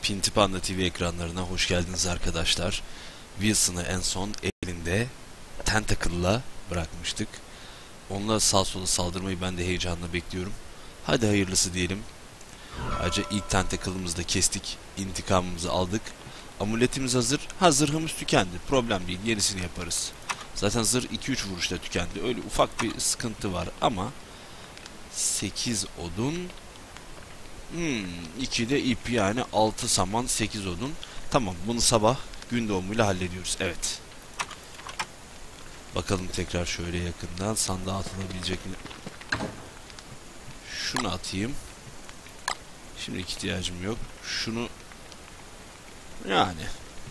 Pinti Panda TV ekranlarına hoş geldiniz arkadaşlar. Wilson'ı en son elinde Tentacle'la bırakmıştık. Onunla sağ sola saldırmayı ben de heyecanla bekliyorum. Hadi hayırlısı diyelim. Ayrıca ilk Tentacle'ımızı da kestik. İntikamımızı aldık. Amuletimiz hazır. Zırhımız tükendi. Problem değil. Yenisini yaparız. Zaten zırh 2-3 vuruşta tükendi. Öyle ufak bir sıkıntı var ama 8 odun 2 de ip, yani 6 saman 8 odun. Tamam, bunu sabah gün doğumuyla hallediyoruz. Evet. Bakalım tekrar şöyle yakından sandığa atılabilecek mi? Şunu atayım. Şimdi ihtiyacım yok. Şunu yani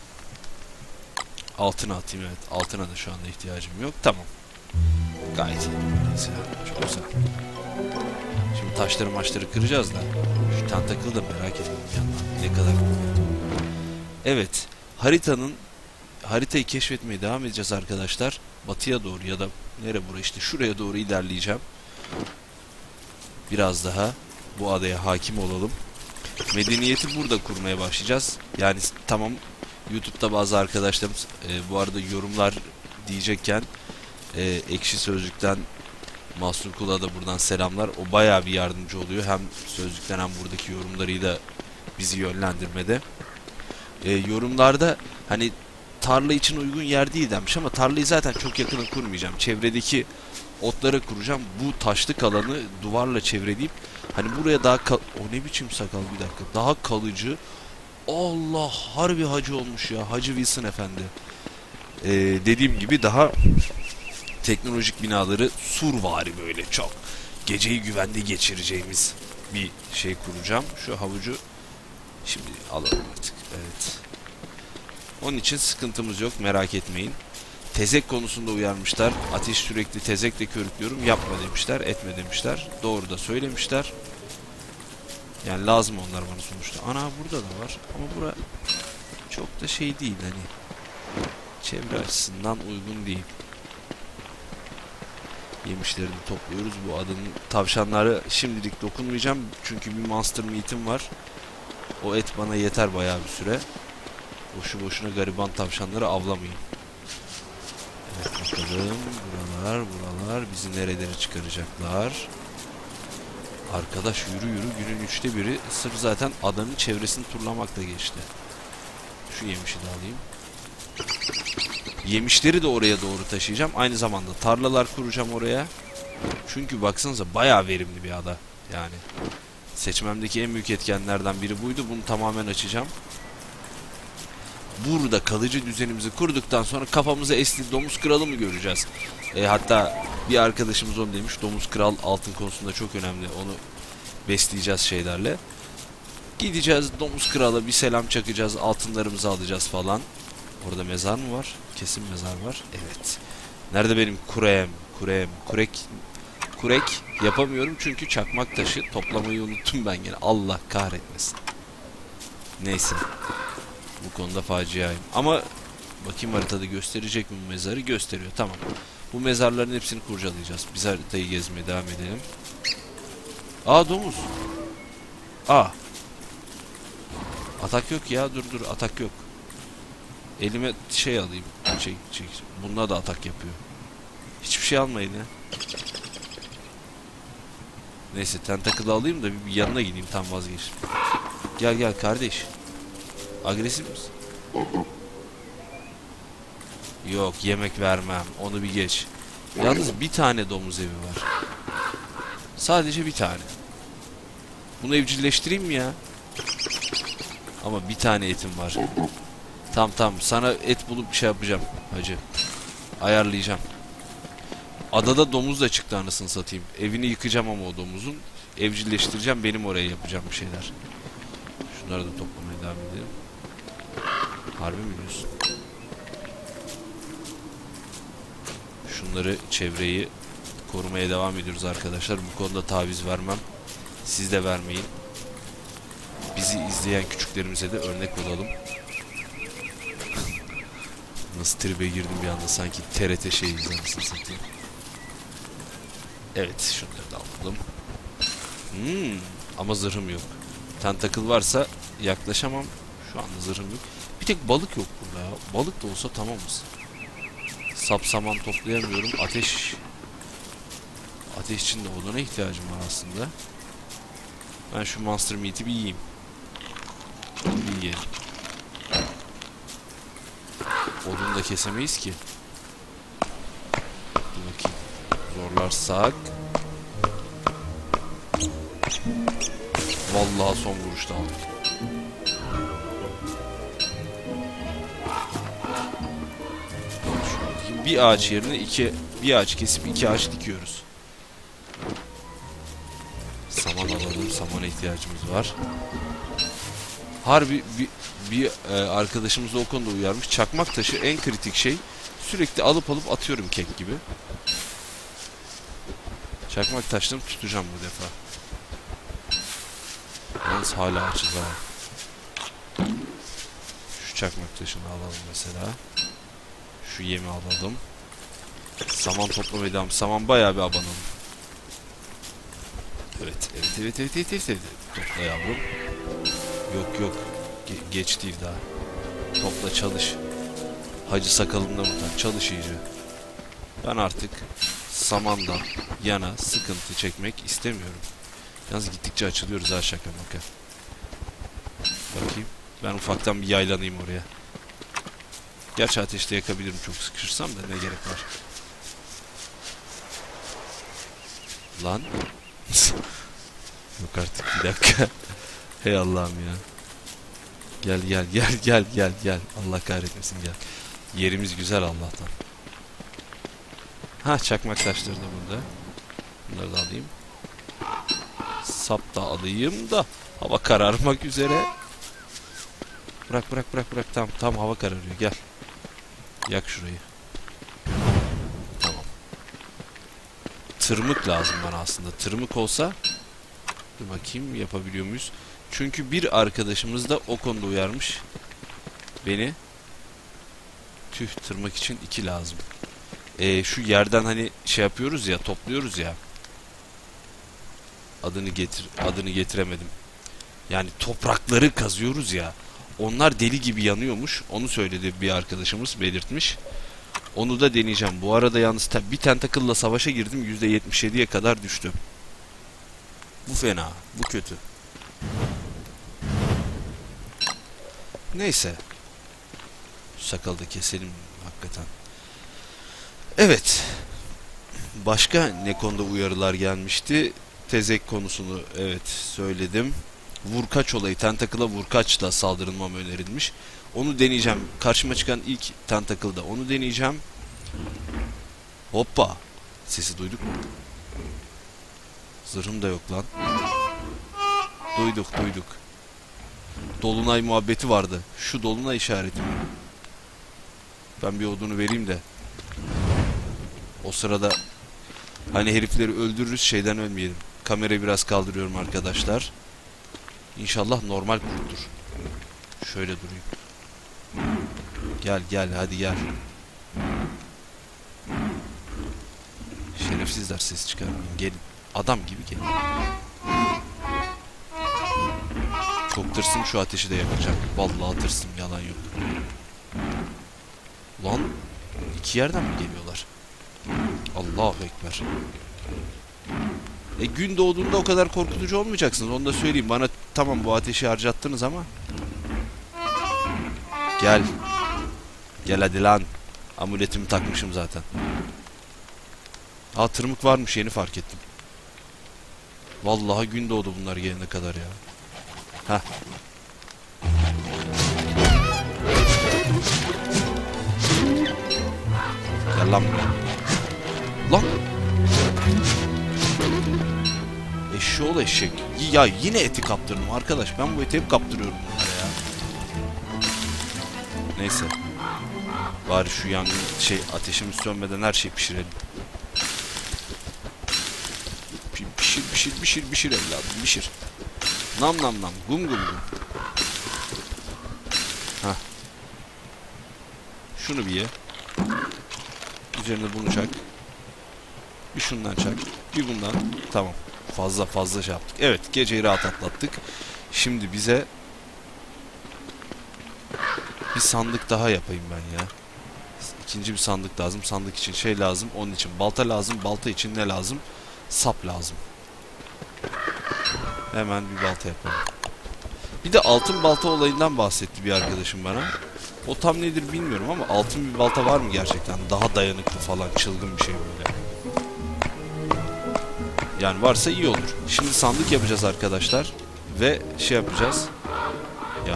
altına atayım, evet. Altına da şu anda ihtiyacım yok. Tamam. Gayet iyi. Neyse, çok güzel. Şimdi taşları kıracağız da. Şu Tentacle'ı da merak ediyorum yandan. Ne kadar kuvvetli. Evet. Haritayı keşfetmeye devam edeceğiz arkadaşlar. Batıya doğru ya da burası işte şuraya doğru ilerleyeceğim. Biraz daha bu adaya hakim olalım. Medeniyeti burada kurmaya başlayacağız. Yani tamam, YouTube'da bazı arkadaşlarımız bu arada yorumlar diyecekken Ekşi Sözlük'ten Mahsun Kul'a da buradan selamlar. O bayağı bir yardımcı oluyor. Hem sözlükten hem buradaki yorumlarıyla bizi yönlendirmede. Yorumlarda hani tarla için uygun yer değil demiş ama tarlayı zaten çok yakına kurmayacağım. Çevredeki otlara kuracağım. Bu taşlık alanı duvarla çevreleyip hani buraya daha o ne biçim sakal, bir dakika. Daha kalıcı. Allah, harbi hacı olmuş ya. Hacı Wilson efendi. Dediğim gibi daha teknolojik binaları survari, böyle çok geceyi güvende geçireceğimiz bir şey kuracağım. Şu havucu şimdi alalım artık. Evet. Onun için sıkıntımız yok, merak etmeyin. Tezek konusunda uyarmışlar. Ateş sürekli tezekle körüklüyorum. Yapma demişler, etme demişler. Doğru da söylemişler. Yani lazım onlar bana sonuçta. Ana, burada da var. Ama bura çok da şey değil, hani çevre açısından uygun değil. Yemişlerini topluyoruz. Bu adanın tavşanları şimdilik dokunmayacağım. Çünkü bir monster meat'im var. O et bana yeter bayağı bir süre. Boşu boşuna gariban tavşanları avlamayın. Evet, bakalım. Buralar bizi nerelere çıkaracaklar. Arkadaş yürü günün 1/3 sırf zaten adanın çevresini turlamakla geçti. Şu yemişi de alayım. Yemişleri de oraya doğru taşıyacağım. Aynı zamanda tarlalar kuracağım oraya. Çünkü baksanıza bayağı verimli bir ada. Yani seçmemdeki en büyük etkenlerden biri buydu. Bunu tamamen açacağım. Burada kalıcı düzenimizi kurduktan sonra kafamıza esti domuz kralı mı göreceğiz? Hatta bir arkadaşımız onu demiş. Domuz kral altın konusunda çok önemli. Onu besleyeceğiz şeylerle. Gideceğiz domuz krala bir selam çakacağız. Altınlarımızı alacağız falan. Orada mezar mı var? Kesin mezar var. Evet. Nerede benim kurek yapamıyorum çünkü çakmak taşı toplamayı unuttum ben gene. Allah kahretmesin. Neyse. Bu konuda faciayım. Ama bakayım haritada gösterecek mi bu mezarı? Gösteriyor. Tamam. Bu mezarların hepsini kurcalayacağız. Biz haritayı gezmeye devam edelim. Domuz. Atak yok ya. Dur atak yok. Elime şey alayım. Çek. Bununla da atak yapıyor. Hiçbir şey almayın ya. Neyse, Tentacle'ı alayım da bir yanına gideyim, tam vazgeçtim. Gel kardeş. Agresif misin? Yok, yemek vermem. Onu bir geç. Yalnız bir tane domuz evi var. Sadece bir tane. Bunu evcilleştireyim mi ya? Ama bir tane etim var. Tamam. Sana et bulup bir şey yapacağım hacı. Ayarlayacağım. Adada domuz da çıktı anasını satayım. Evini yıkacağım ama o domuzun. Evcilleştireceğim, benim oraya yapacağım bir şeyler. Şunları da toplamaya devam edelim. Harbi mi diyorsun? Şunları, çevreyi korumaya devam ediyoruz arkadaşlar. Bu konuda taviz vermem. Siz de vermeyin. Bizi izleyen küçüklerimize de örnek olalım. Nasıl tribe girdim bir anda, sanki TRT şeyi izlemişsin satayım. Evet, şunları da alalım. Ama zırhım yok. Tentacle varsa yaklaşamam. Şu anda zırhım yok. Bir tek balık yok burada ya. Balık da olsa tamamız. Sap saman toplayamıyorum. Ateş için de oduna ihtiyacım var aslında. Ben şu monster meat'i bir yiyeyim. Bir yiyelim. Odunu da kesemeyiz ki. Dur bakayım. Zorlarsak. Vallahi son vuruşta aldık. Bir ağaç yerine bir ağaç kesip 2 ağaç dikiyoruz. Saman alalım. Samana ihtiyacımız var. Harbi bir arkadaşımız da o konuda uyarmış. Çakmak taşı en kritik şey. Sürekli alıp atıyorum kek gibi. Çakmak taşlarını tutacağım bu defa. Yalnız hala açız ha. Şu çakmak taşını alalım mesela. Şu yemi alalım. Saman toplamaya devam. Saman bayağı bir abanalım. Evet. Topla yavrum. Yok. Geç değil daha. Topla çalış. Hacı sakalında muhtemelen. Çalış iyice. Ben artık samandan yana sıkıntı çekmek istemiyorum. Yalnız gittikçe açılıyoruz ha, şaka maka. Bakayım. Ben ufaktan bir yaylanayım oraya. Gerçi ateşte yakabilirim çok sıkışırsam da, ne gerek var. Lan. Yok artık, bir dakika. Hey Allah'ım ya. Gel. Allah kahretmesin, gel. Yerimiz güzel Allah'tan. Ha, çakmak taşları da burada. Bunları da alayım. Sap da alayım da. Hava kararmak üzere. Bırak. Tamam hava kararıyor, gel. Yak şurayı. Tamam. Tırmık lazım bana aslında. Tırmık olsa. Dur bakayım yapabiliyor muyuz? Çünkü bir arkadaşımız da o konuda uyarmış beni. Tüh, tırmak için 2 lazım. Şu yerden hani şey yapıyoruz ya, topluyoruz ya. Adını getiremedim. Yani toprakları kazıyoruz ya. Onlar deli gibi yanıyormuş. Onu söyledi bir arkadaşımız, belirtmiş. Onu da deneyeceğim. Bu arada yalnız bir tentacle'la savaşa girdim. %77'ye kadar düştüm. Bu fena. Bu kötü. Neyse. Şu sakalı da keselim hakikaten. Evet. Başka ne konuda uyarılar gelmişti? Tezek konusunu evet söyledim. Vurkaç olayı. Tentacle'a vurkaçla saldırılmam önerilmiş. Onu deneyeceğim. Karşıma çıkan ilk Tentacle'da onu deneyeceğim. Hoppa. Sesi duyduk mu? Zırhım da yok lan. Duyduk. Dolunay muhabbeti vardı. Şu dolunay işareti mi? Ben bir odunu vereyim de. O sırada hani herifleri öldürürüz, şeyden ölmeyelim. Kamerayı biraz kaldırıyorum arkadaşlar. İnşallah normal kurttur. Şöyle durayım. Gel hadi gel. Şerefsizler, ses çıkarmayın. Gelin. Adam gibi gelin. Çok tırsım, şu ateşi de yakacak. Vallahi tırsım, yalan yok. Lan 2 yerden mi geliyorlar? Allahu Ekber. Gün doğduğunda o kadar korkutucu olmayacaksınız, onu da söyleyeyim. Bana tamam bu ateşi harcattınız ama. Gel hadi lan. Amuletimi takmışım zaten. Tırmık varmış, yeni fark ettim. Vallahi gün doğdu bunlar gelene kadar ya. Heh. Gel lan buraya. Lan. Eşşoğlu eşek. Ya yine eti kaptırdım arkadaş. Ben bu eti hep kaptırıyorum bunlara ya. Neyse. Bari şu yangın ateşimiz sönmeden her şeyi pişirelim. Pişir evladım, pişir. Nam. Gum. Hah. Şunu bir ye. Üzerine bunu çak. Bir şundan çak. Bir bundan. Tamam. Fazla şey yaptık. Evet, geceyi rahat atlattık. Şimdi bize Bir sandık daha yapayım ben ya. İkinci bir sandık lazım. Sandık için şey lazım. Onun için balta lazım. Balta için ne lazım? Sap lazım. Hemen bir balta yapalım. Bir de altın balta olayından bahsetti bir arkadaşım bana. O tam nedir bilmiyorum ama altın bir balta var mı gerçekten? Daha dayanıklı falan, çılgın bir şey böyle. Yani varsa iyi olur. Şimdi sandık yapacağız arkadaşlar. Ve şey yapacağız. Ya...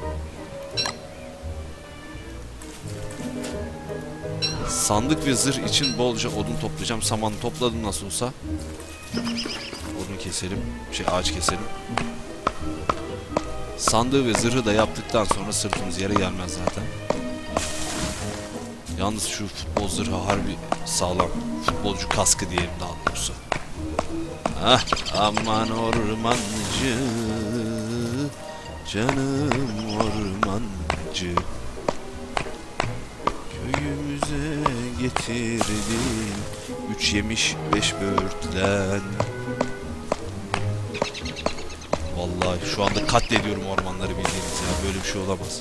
Sandık ve zırh için bolca odun toplayacağım. Saman topladım nasıl olsa. Odun keselim. Ağaç keselim. Sandığı ve zırhı da yaptıktan sonra sırtımız yere gelmez zaten. Yalnız şu futbol zırhı harbi sağlam. Futbolcu kaskı diyelim daha doğrusu. Ah, aman ormancı, canım ormancı, köyümüze getirdin 3 yemiş 5 böğürtlen. Vallahi şu anda katlediyorum ormanları bildiğiniz ya. Böyle bir şey olamaz.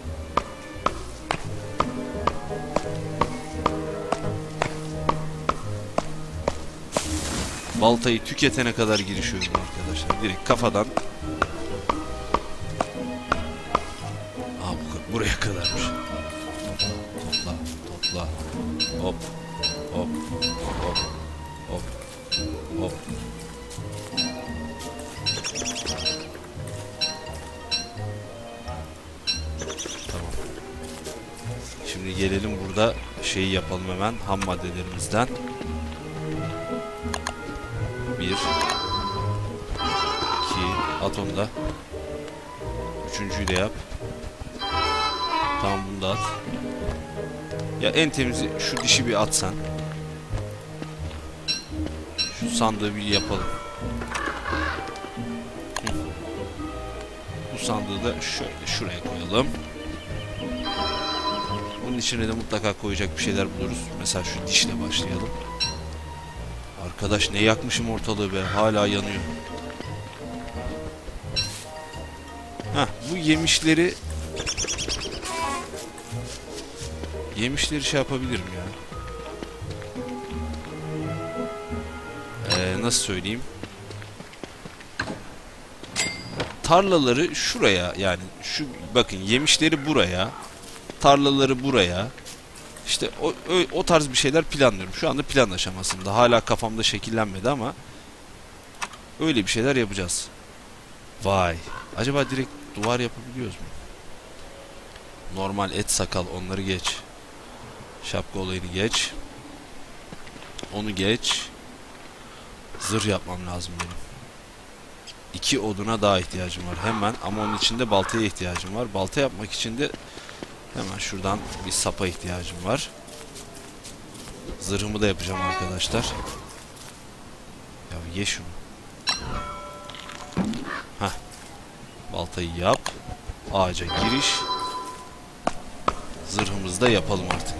Baltayı tüketene kadar girişiyorum arkadaşlar. Direkt kafadan. Aa, buraya kadarmış. Topla, topla. Hop, hop, hop, hop, hop. Tamam. Şimdi gelelim burada şeyi yapalım hemen. Ham maddelerimizden. 1 2 at onu da. Üçüncüyü de yap. Tamam, bunu da at. Ya en temizi şu dişi bir at sen. Şu sandığı bir yapalım. Bu sandığı da şöyle şuraya koyalım. Bunun içine de mutlaka koyacak bir şeyler buluruz. Mesela şu dişle başlayalım. Arkadaş ne yakmışım ortalığı be. Hala yanıyor. Heh, bu yemişleri şey yapabilirim ya. Nasıl söyleyeyim? Tarlaları şuraya, yani şu bakın, yemişleri buraya, tarlaları buraya. İşte o tarz bir şeyler planlıyorum. Şu anda plan aşamasında. Hala kafamda şekillenmedi ama öyle bir şeyler yapacağız. Vay. Acaba direkt duvar yapabiliyoruz mu? Normal et sakal, onları geç. Şapka olayını geç. Onu geç. Zırh yapmam lazım benim. 2 oduna daha ihtiyacım var hemen, ama onun için de baltaya ihtiyacım var. Balta yapmak için de hemen şuradan bir sapa ihtiyacım var. Zırhımı da yapacağım arkadaşlar. Ya ye şunu. Hah. Baltayı yap. Ağaca giriş. Zırhımızı da yapalım artık.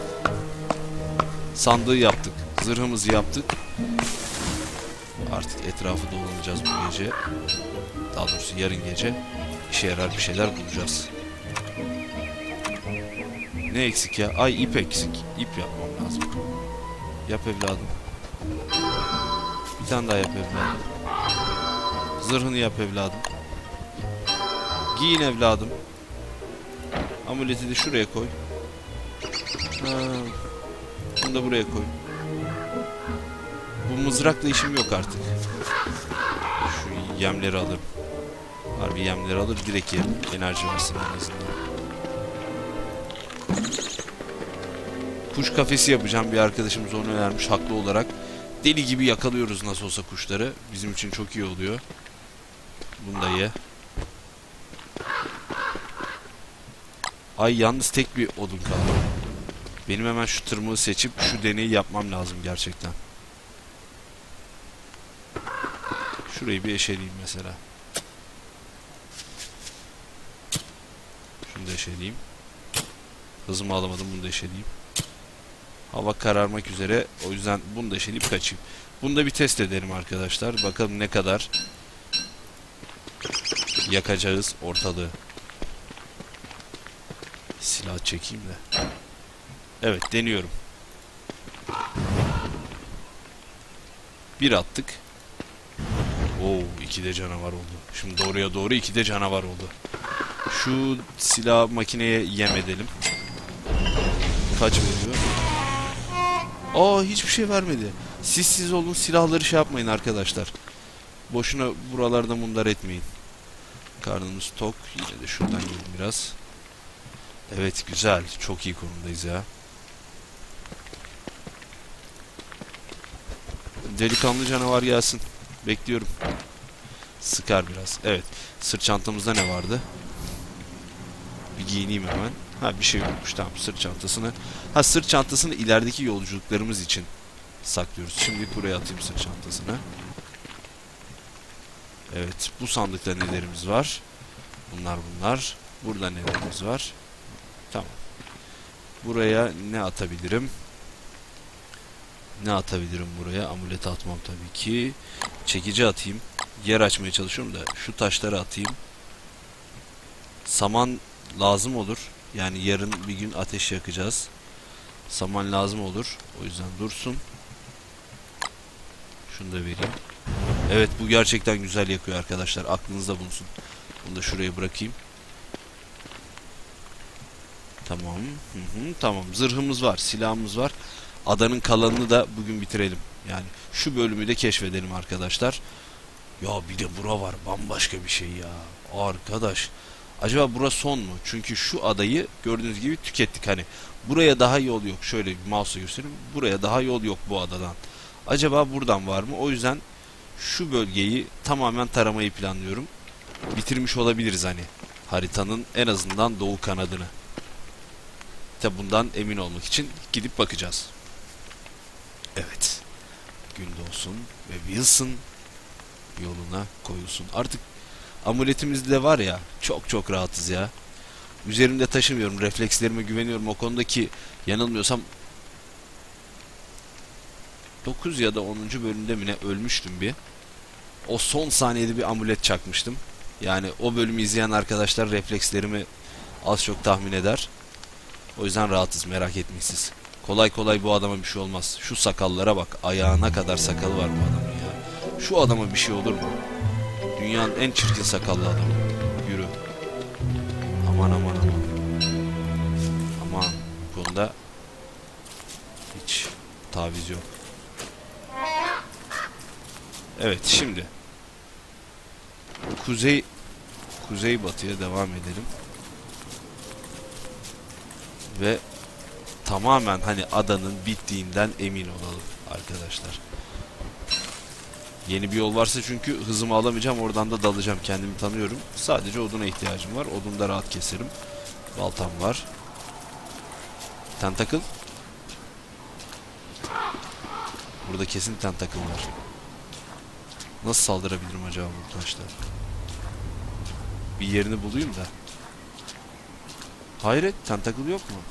Sandığı yaptık. Zırhımızı yaptık. Artık etrafı dolanacağız bu gece. Daha doğrusu yarın gece. İşe yarar bir şeyler bulacağız. Ne eksik ya? Ay, ip eksik. İp yapmam lazım. Yap evladım. Bir tane daha yap evladım. Zırhını yap evladım. Giyin evladım. Amuleti de şuraya koy. Ha, bunu da buraya koy. Bu mızrakla işim yok artık. Şu yemleri alırım. Harbi yemleri alır direkt yerim. Enerji versin en azından. Kuş kafesi yapacağım. Bir arkadaşımız onu önermiş haklı olarak. Deli gibi yakalıyoruz nasıl olsa kuşları. Bizim için çok iyi oluyor. Bunu da ye. Ay, yalnız tek bir odun kaldı. Benim hemen şu tırmığı seçip şu deneyi yapmam lazım gerçekten. Şurayı bir eşeleyeyim mesela. Şunu da eşeleyeyim. Hızımı alamadım, bunu da eşeleyeyim. Hava kararmak üzere, o yüzden bunu da eşeleyip kaçayım. Bunu da bir test edelim arkadaşlar. Bakalım ne kadar yakacağız ortalığı. Silah çekeyim de. Evet, deniyorum. Bir attık. Oo, 2 de canavar oldu. Şimdi doğruya doğru 2 de canavar oldu. Şu silah makineye yem edelim. Kaç veriyor? Aa, hiçbir şey vermedi. Siz olun, silahları şey yapmayın arkadaşlar. Boşuna buralarda mundar etmeyin. Karnımız tok. Yine de şuradan yiyelim biraz. Evet, güzel. Çok iyi konumdayız ya. Delikanlı canavar gelsin. Bekliyorum. Sıkar biraz. Evet. Sırt çantamızda ne vardı? Bir giyineyim hemen. Ha, bir şey yokmuş. Tamam, sırt çantasını. Ha, sırt çantasını ilerideki yolculuklarımız için saklıyoruz. Şimdi buraya atayım sırt çantasını. Evet. Bu sandıkta nelerimiz var? Bunlar. Burada nelerimiz var? Tamam. Buraya ne atabilirim? Ne atabilirim buraya? Amulet atmam tabii ki. Çekici atayım. Yer açmaya çalışıyorum da şu taşları atayım. Saman lazım olur. Yani yarın bir gün ateş yakacağız. Saman lazım olur. O yüzden dursun. Şunu da vereyim. Evet, bu gerçekten güzel yakıyor arkadaşlar. Aklınızda bulunsun. Bunu da şuraya bırakayım. Tamam. Tamam. Zırhımız var. Silahımız var. Adanın kalanını da bugün bitirelim. Yani şu bölümü de keşfedelim arkadaşlar. Ya bir de bura var. Bambaşka bir şey ya. Arkadaş. Acaba bura son mu? Çünkü şu adayı gördüğünüz gibi tükettik. Hani buraya daha yol yok. Şöyle bir mouse'la göstereyim. Buraya daha yol yok bu adadan. Acaba buradan var mı? O yüzden şu bölgeyi tamamen taramayı planlıyorum. Bitirmiş olabiliriz hani. Haritanın en azından doğu kanadını. Tabi bundan emin olmak için gidip bakacağız. Evet. Gün doğsun ve Wilson yoluna koyulsun. Artık amuletimiz de var ya, çok rahatız ya. Üzerimde taşımıyorum. Reflekslerime güveniyorum. O konudaki, yanılmıyorsam 9 ya da 10. bölümde mi ne ölmüştüm bir. O son saniyede bir amulet çakmıştım. Yani o bölümü izleyen arkadaşlar reflekslerimi az çok tahmin eder. O yüzden rahatız, merak etmeyin siz. Kolay kolay bu adama bir şey olmaz. Şu sakallara bak. Ayağına kadar sakalı var bu adamın ya. Şu adama bir şey olur mu? Dünyanın en çirkin sakallı adamı. Yürü. Aman. Aman. Bu konuda hiç taviz yok. Evet, şimdi kuzeybatıya devam edelim. Ve tamamen hani adanın bittiğinden emin olalım arkadaşlar. Yeni bir yol varsa çünkü hızımı alamayacağım, oradan da dalacağım, kendimi tanıyorum. Sadece oduna ihtiyacım var. Odunu da rahat keserim. Baltam var. Tentakıl. Burada kesin tentakıl var. Nasıl saldırabilirim acaba bu taşlar? Bir yerini bulayım da. Hayret, tentakıl yok mu?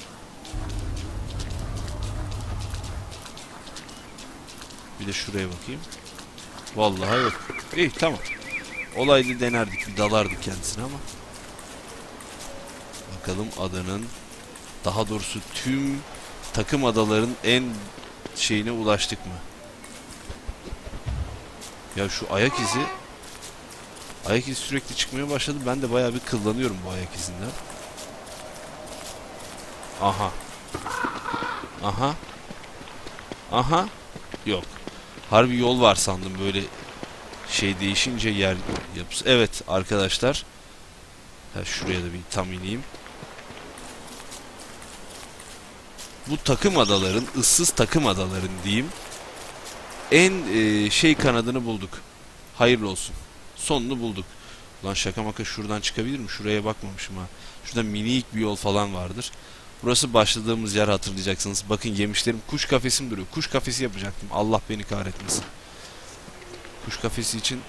Bir de şuraya bakayım. Vallahi yok. İyi, tamam. Olaylı denerdik, bir dalardık kendisine ama. Bakalım adanın, daha doğrusu tüm takım adaların en şeyine ulaştık mı? Ya şu ayak izi sürekli çıkmaya başladı. Ben de bayağı bir kıllanıyorum bu ayak izinden. Aha. Yok. Harbi yol var sandım, böyle şey değişince yer yapısı. Evet arkadaşlar. Şuraya da bir tam ineyim. Bu takım adaların, ıssız takım adaların diyeyim, en şey kanadını bulduk. Hayırlı olsun. Sonunu bulduk. Ulan şaka maka, şuradan çıkabilir mi? Şuraya bakmamışım ha. Şurada minik bir yol falan vardır. Burası başladığımız yer, hatırlayacaksınız. Bakın, yemişlerim, kuş kafesim duruyor. Kuş kafesi yapacaktım. Allah beni kahretmesin. Kuş kafesi için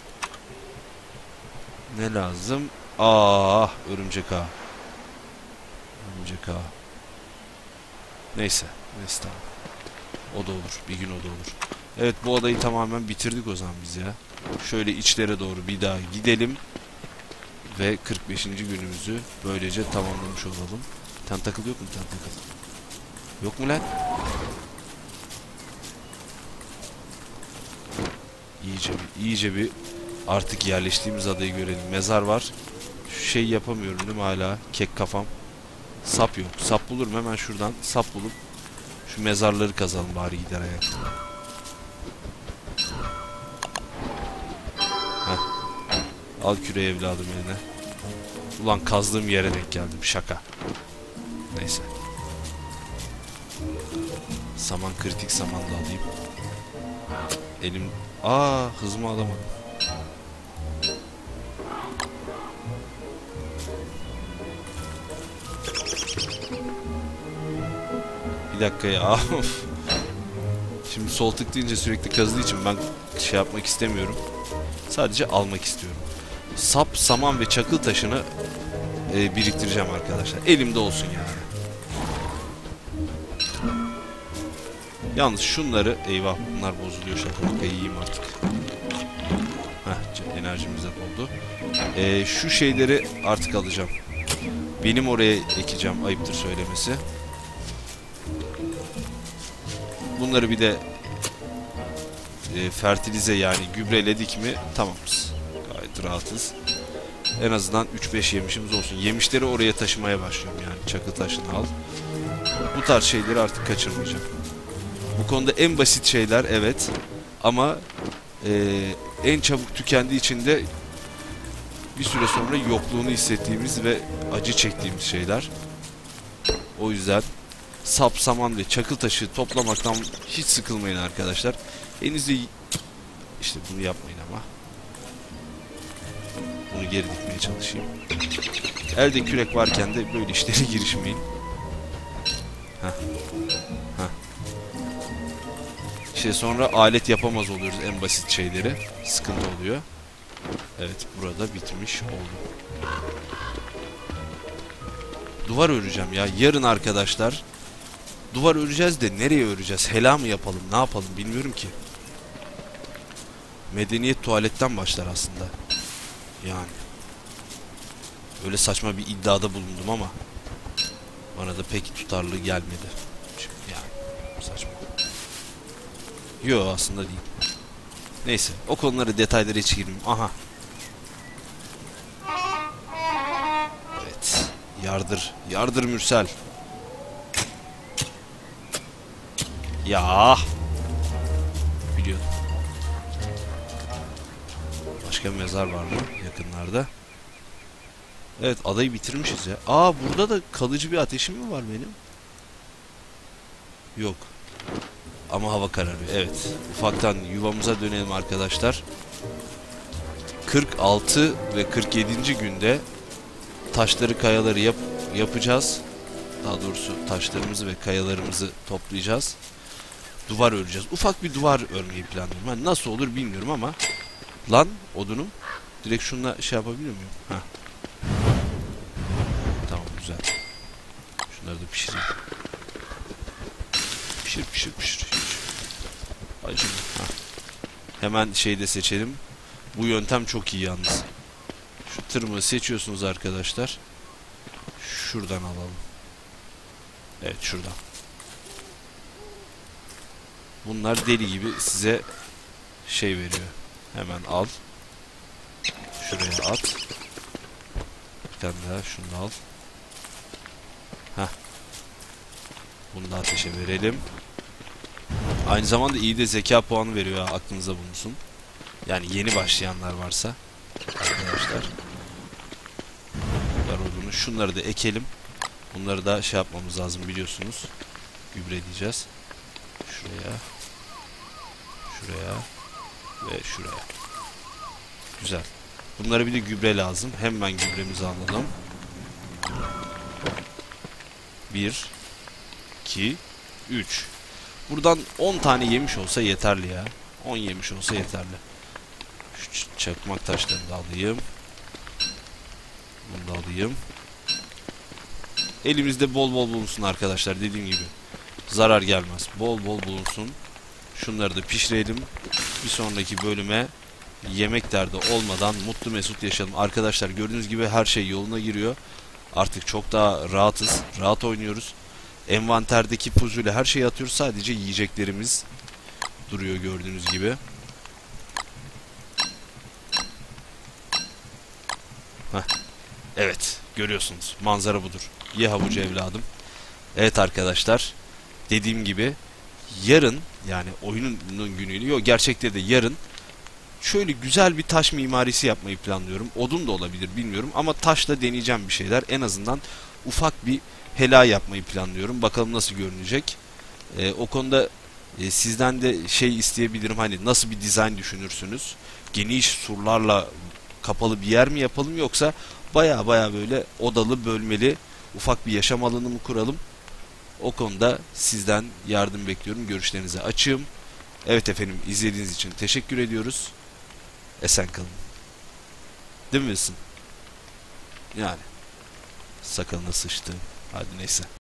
ne lazım? Örümcek ağı. Örümcek ağı. Neyse tamam. O da olur. Bir gün o da olur. Evet, bu odayı tamamen bitirdik o zaman biz ya. Şöyle içlere doğru bir daha gidelim. Ve 45. günümüzü böylece tamamlamış olalım. Tentakıl yok mu, tentakıl? Yok mu lan? İyice bir artık yerleştiğimiz adayı görelim. Mezar var. Şu şey yapamıyorum değil mi hala? Kek kafam. Sap yok. Sap bulurum hemen şuradan. Sap bulup şu mezarları kazalım bari gider ayak. Heh. Al küreği evladım eline. Ulan kazdığım yere denk geldim. Şaka. Neyse. Saman, kritik saman da alayım. Elim... hızımı alamadım. Bir dakika ya. Şimdi sol tık deyince sürekli kazıdığı için ben şey yapmak istemiyorum. Sadece almak istiyorum. Sap, saman ve çakıl taşını biriktireceğim arkadaşlar. Elimde olsun yani. Yalnız şunları... Eyvah, bunlar bozuluyor. Şaka yiyeyim artık. Heh, enerjimiz de doldu. Şu şeyleri artık alacağım. Benim oraya ekeceğim. Ayıptır söylemesi. Bunları bir de fertilize yani gübreledik mi tamamız. Gayet rahatız. En azından 3-5 yemişimiz olsun. Yemişleri oraya taşımaya başlıyorum yani. Çakıl taşını al. Bu tarz şeyleri artık kaçırmayacağım. Bu konuda en basit şeyler evet. Ama en çabuk tükendiği için de bir süre sonra yokluğunu hissettiğimiz ve acı çektiğimiz şeyler. O yüzden sap, saman ve çakıl taşı toplamaktan hiç sıkılmayın arkadaşlar. Elinizde işte bunu yapmayın ama. Bunu geri dikmeye çalışayım. Elde kürek varken de böyle işlere girişmeyin. Heh. Heh. İşte sonra alet yapamaz oluyoruz en basit şeyleri. Sıkıntı oluyor. Evet, burada bitmiş oldu. Duvar öreceğim ya. Yarın arkadaşlar. Duvar öreceğiz de nereye öreceğiz? Hela mı yapalım? Ne yapalım? Bilmiyorum ki. Medeniyet tuvaletten başlar aslında. Yani. Öyle saçma bir iddiada bulundum ama bana da pek tutarlı gelmedi. Yani saçma. Yo aslında değil. Neyse. O konulara detaylara hiç girmeyeyim. Aha. Evet. Yardır. Yardır Mürsel. Ya. Biliyordum. Başka bir mezar var mı yakınlarda? Evet, adayı bitirmişiz ya. Burada da kalıcı bir ateşim mi var benim? Yok. Ama hava kararıyor. Evet. Ufaktan yuvamıza dönelim arkadaşlar. 46 ve 47. günde taşları, kayaları yapacağız. Daha doğrusu taşlarımızı ve kayalarımızı toplayacağız. Duvar öreceğiz. Ufak bir duvar örmeyi planlıyorum. Yani nasıl olur bilmiyorum ama. Lan odunum. Direkt şununla şey yapabiliyor muyum? Heh. Tamam, güzel. Şunları da pişireyim. Pişir. Ay şimdi. Hemen şeyi de seçelim. Bu yöntem çok iyi yalnız. Şu tırmığı seçiyorsunuz arkadaşlar. Şuradan alalım. Evet, şuradan. Bunlar deli gibi size şey veriyor. Hemen al. Şuraya at. Bir tane daha şunu da al. Heh. Bunu da ateşe verelim. Aynı zamanda iyi de zeka puanı veriyor ha, aklınıza bulunsun. Yani yeni başlayanlar varsa arkadaşlar. Şunları da ekelim. Bunları da şey yapmamız lazım biliyorsunuz. Gübreleyeceğiz. Şuraya ve şuraya. Güzel. Bunlara bir de gübre lazım. Hemen gübremizi alalım. 1 2 3. Buradan 10 tane yemiş olsa yeterli ya. 10 yemiş olsa yeterli. Şu çakmak taşlarını da alayım. Bunu da alayım. Elimizde bol bol bulunsun arkadaşlar, dediğim gibi. Zarar gelmez. Bol bol bulunsun. Şunları da pişirelim. Bir sonraki bölüme yemek derdi olmadan mutlu mesut yaşayalım. Arkadaşlar gördüğünüz gibi her şey yoluna giriyor. Artık çok daha rahatız. Rahat oynuyoruz. Envanterdeki puzuyla her şeyi atıyoruz. Sadece yiyeceklerimiz duruyor gördüğünüz gibi. Heh. Evet, görüyorsunuz. Manzara budur. Ye havucu evladım. Evet arkadaşlar. Dediğim gibi yarın, yani oyunun günüydü. Yok, gerçekte de yarın şöyle güzel bir taş mimarisi yapmayı planlıyorum. Odun da olabilir, bilmiyorum, ama taşla deneyeceğim bir şeyler. En azından ufak bir helal yapmayı planlıyorum. Bakalım nasıl görünecek. O konuda sizden de şey isteyebilirim. Hani nasıl bir dizayn düşünürsünüz? Geniş surlarla kapalı bir yer mi yapalım, yoksa baya baya böyle odalı, bölmeli ufak bir yaşam alanı mı kuralım? O konuda sizden yardım bekliyorum. Görüşlerinize açığım. Evet efendim, izlediğiniz için teşekkür ediyoruz. Esen kalın. Değil mi Wilson? Yani. Sakalına sıçtı. Hadi neyse.